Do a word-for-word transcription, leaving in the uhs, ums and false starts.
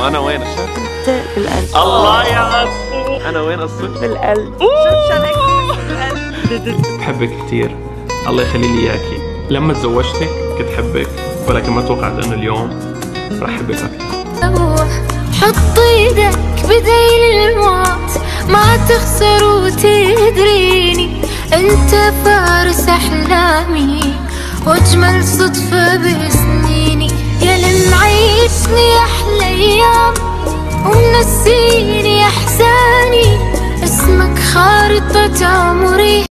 وانا وين الشك؟ بالقلب. الله يا عمي، انا وين الصدق؟ بالقلب. بحبك كثير، الله يخلي لي اياكي. لما تزوجتك كنت حبك، ولكن ما توقعت انه اليوم رح احبك اكثر. حط ايدك بديل الموت، ما تخسر وتدريني، انت فارس احلامي واجمل صدفة بسنيني، يا اللي معيشني احلى ايام ومنسيني احزاني، اسمك خارطة عمري.